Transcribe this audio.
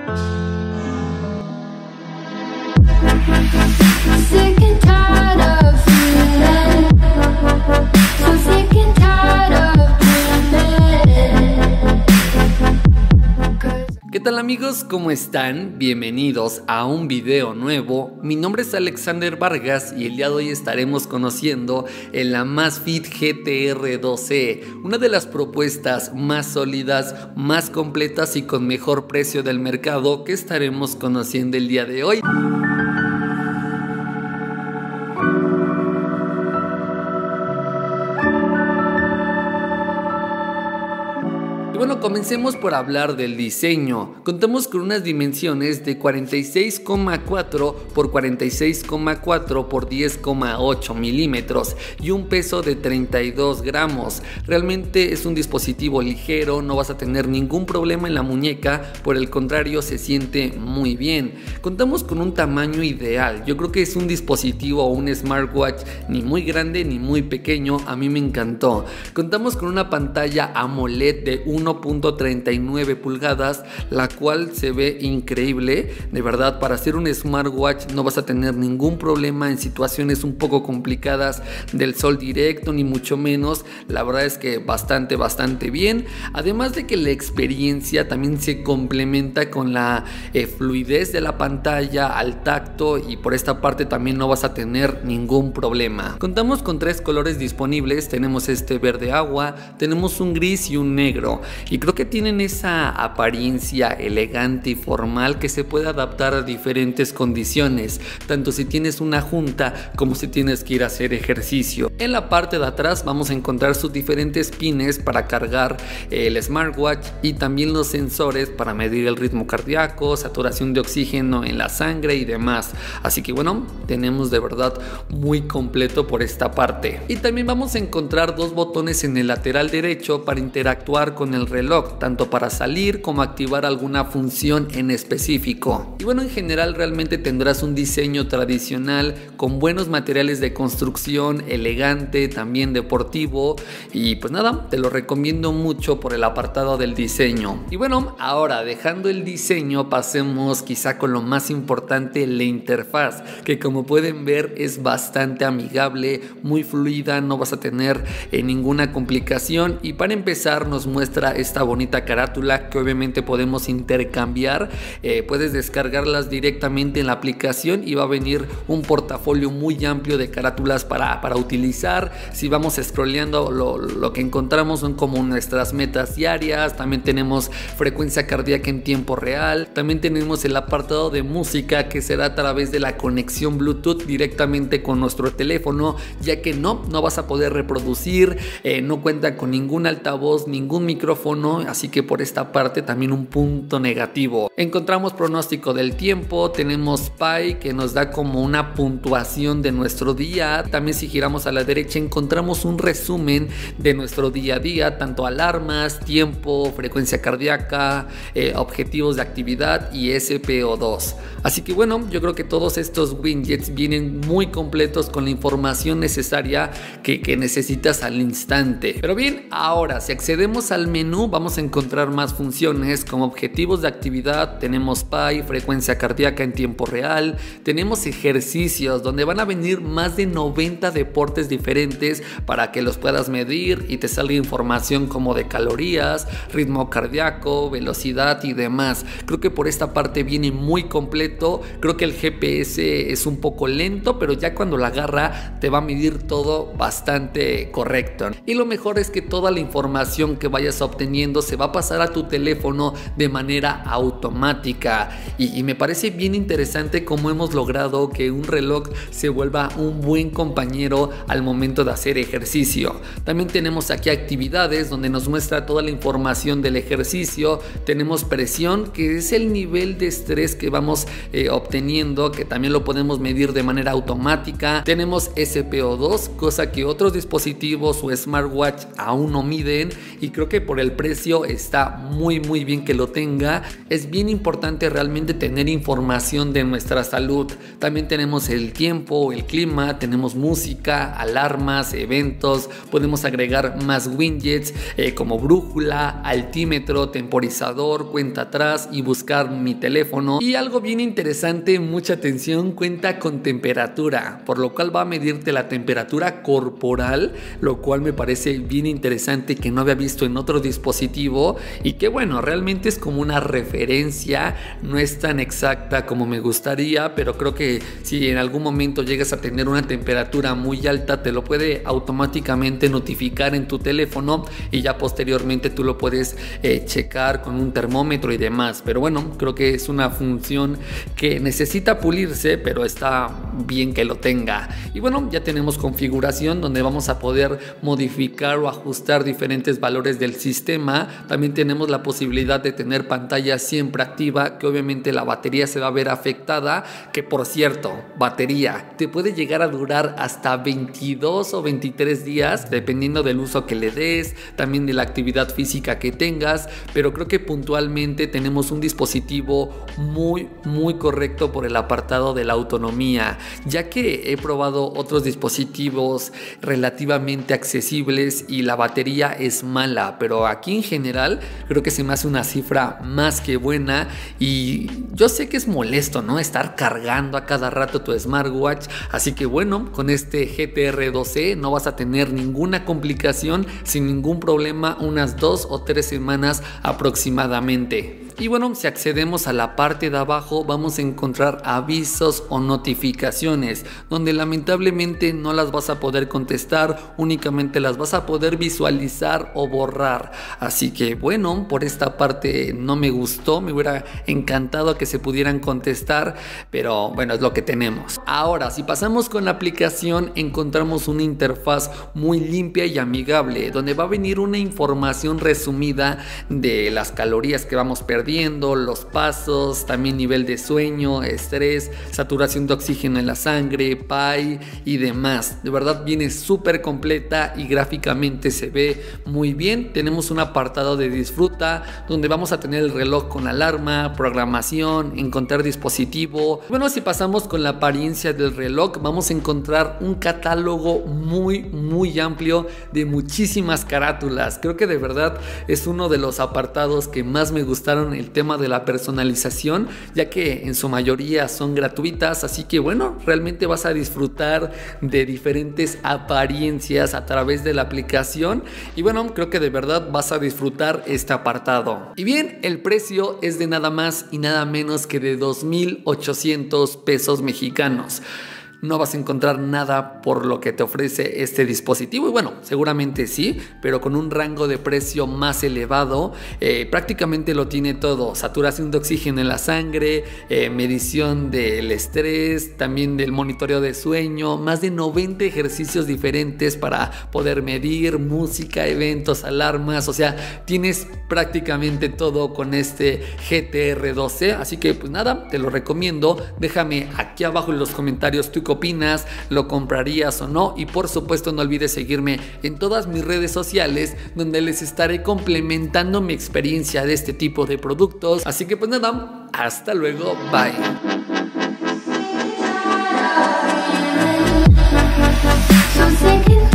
Sick and tired of feeling, so sick and tired of ¿Qué tal amigos? ¿Cómo están? Bienvenidos a un video nuevo. Mi nombre es Alexander Vargas y el día de hoy estaremos conociendo el Amazfit GTR 2E, una de las propuestas más sólidas, más completas y con mejor precio del mercado que estaremos conociendo el día de hoy. Y bueno, comencemos por hablar del diseño. Contamos con unas dimensiones de 46,4 por 46,4 por 10,8 milímetros y un peso de 32 gramos. Realmente es un dispositivo ligero, no vas a tener ningún problema en la muñeca, por el contrario se siente muy bien. Contamos con un tamaño ideal, yo creo que es un dispositivo o un smartwatch ni muy grande ni muy pequeño, a mí me encantó. Contamos con una pantalla AMOLED de 1.39 pulgadas, la cual se ve increíble. De verdad, para hacer un smartwatch no vas a tener ningún problema en situaciones un poco complicadas del sol directo, ni mucho menos. La verdad es que bastante bien. Además de que la experiencia también se complementa con la fluidez de la pantalla al tacto, y por esta parte también no vas a tener ningún problema. Contamos con 3 colores disponibles. Tenemos este verde agua, tenemos un gris y un negro. Y creo que tienen esa apariencia elegante y formal que se puede adaptar a diferentes condiciones, tanto si tienes una junta como si tienes que ir a hacer ejercicio. En la parte de atrás vamos a encontrar sus diferentes pines para cargar el smartwatch y también los sensores para medir el ritmo cardíaco, saturación de oxígeno en la sangre y demás. Así que bueno, tenemos de verdad muy completo por esta parte. Y también vamos a encontrar 2 botones en el lateral derecho para interactuar con el reloj, tanto para salir como activar alguna función en específico. Y bueno, en general realmente tendrás un diseño tradicional con buenos materiales de construcción, elegante, también deportivo, y pues nada, te lo recomiendo mucho por el apartado del diseño. Y bueno, ahora dejando el diseño, pasemos quizá con lo más importante, la interfaz, que como pueden ver es bastante amigable, muy fluida, no vas a tener ninguna complicación. Y para empezar nos muestra esta bonita carátula que obviamente podemos intercambiar. Puedes descargarlas directamente en la aplicación y va a venir un portafolio muy amplio de carátulas para utilizar. Si vamos scrolleando, lo que encontramos son como nuestras metas diarias. También tenemos frecuencia cardíaca en tiempo real. También tenemos el apartado de música, que será a través de la conexión Bluetooth directamente con nuestro teléfono, ya que no vas a poder reproducir, no cuenta con ningún altavoz, ningún micrófono, así que por esta parte también un punto negativo. Encontramos pronóstico del tiempo, tenemos Pi que nos da como una puntuación de nuestro día. También si giramos a la derecha encontramos un resumen de nuestro día a día, tanto alarmas, tiempo, frecuencia cardíaca, objetivos de actividad y SPO2. Así que bueno, yo creo que todos estos widgets vienen muy completos con la información necesaria que necesitas al instante. Pero bien, ahora si accedemos al menú vamos a encontrar más funciones como objetivos de actividad. Tenemos Pi, frecuencia cardíaca en tiempo real, tenemos ejercicios donde van a venir más de 90 deportes diferentes para que los puedas medir y te salga información como de calorías, ritmo cardíaco, velocidad y demás. Creo que por esta parte viene muy completo. Creo que el GPS es un poco lento, pero ya cuando la agarra te va a medir todo bastante correcto. Y lo mejor es que toda la información que vayas obteniendo se va a pasar a tu teléfono de manera automática, y me parece bien interesante cómo hemos logrado que un reloj se vuelva un buen compañero al momento de hacer ejercicio. También tenemos aquí actividades donde nos muestra toda la información del ejercicio. Tenemos presión, que es el nivel de estrés que vamos obteniendo, que también lo podemos medir de manera automática. Tenemos SPO2, cosa que otros dispositivos o smartwatch aún no miden, y creo que por el precio está muy bien que lo tenga. Es bien importante realmente tener información de nuestra salud. También tenemos el tiempo, el clima, tenemos música, alarmas, eventos, podemos agregar más widgets como brújula, altímetro, temporizador, cuenta atrás y buscar mi teléfono. Y algo bien interesante, mucha atención, cuenta con temperatura, por lo cual va a medirte la temperatura corporal, lo cual me parece bien interesante, que no había visto en otro dispositivo y que bueno, realmente es como una referencia, no es tan exacta como me gustaría, pero creo que si en algún momento llegas a tener una temperatura muy alta, te lo puede automáticamente notificar en tu teléfono y ya posteriormente tú lo puedes checar con un termómetro y demás. Pero bueno, creo que es una función que necesita pulirse, pero está bien que lo tenga. Y bueno, ya tenemos configuración donde vamos a poder modificar o ajustar diferentes valores del sistema. También tenemos la posibilidad de tener pantalla siempre activa, que obviamente la batería se va a ver afectada, que por cierto, batería te puede llegar a durar hasta 22 o 23 días dependiendo del uso que le des, también de la actividad física que tengas, pero creo que puntualmente tenemos un dispositivo muy correcto por el apartado de la autonomía, ya que he probado otros dispositivos relativamente accesibles y la batería es mala, pero aquí en general creo que se me hace una cifra más que buena. Y yo sé que es molesto, ¿no?, estar cargando a cada rato tu smartwatch, así que bueno, con este GTR12 no vas a tener ninguna complicación, sin ningún problema, unas 2 o 3 semanas aproximadamente. Y bueno, si accedemos a la parte de abajo vamos a encontrar avisos o notificaciones, donde lamentablemente no las vas a poder contestar, únicamente las vas a poder visualizar o borrar. Así que bueno, por esta parte no me gustó, me hubiera encantado que se pudieran contestar, pero bueno, es lo que tenemos. Ahora, si pasamos con la aplicación, encontramos una interfaz muy limpia y amigable, donde va a venir una información resumida de las calorías que vamos perdiendo, los pasos, también nivel de sueño, estrés, saturación de oxígeno en la sangre, PAI y demás. De verdad viene súper completa y gráficamente se ve muy bien. Tenemos un apartado de disfruta donde vamos a tener el reloj con alarma, programación, encontrar dispositivo. Bueno, si pasamos con la apariencia del reloj, vamos a encontrar un catálogo muy amplio de muchísimas carátulas. Creo que de verdad es uno de los apartados que más me gustaron, el tema de la personalización, ya que en su mayoría son gratuitas, así que bueno, realmente vas a disfrutar de diferentes apariencias a través de la aplicación y bueno, creo que de verdad vas a disfrutar este apartado. Y bien, el precio es de nada más y nada menos que de 2,800 pesos mexicanos. No vas a encontrar nada por lo que te ofrece este dispositivo y bueno, seguramente sí, pero con un rango de precio más elevado. Prácticamente lo tiene todo: saturación de oxígeno en la sangre, medición del estrés, también del monitoreo de sueño, más de 90 ejercicios diferentes para poder medir, música, eventos, alarmas, o sea, tienes prácticamente todo con este GTR12, así que pues nada, te lo recomiendo. Déjame aquí abajo en los comentarios tu opinas, lo comprarías o no, y por supuesto no olvides seguirme en todas mis redes sociales, donde les estaré complementando mi experiencia de este tipo de productos. Así que pues nada, hasta luego, bye. So sick and